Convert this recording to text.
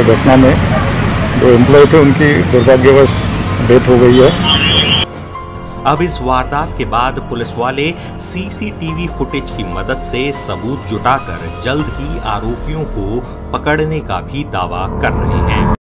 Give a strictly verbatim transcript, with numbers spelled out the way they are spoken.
घटना में जो एम्प्लॉय थे उनकी दुर्भाग्यवश डेथ हो गई है। अब इस वारदात के बाद पुलिस वाले सीसीटीवी फुटेज की मदद से सबूत जुटाकर जल्द ही आरोपियों को पकड़ने का भी दावा कर रहे हैं।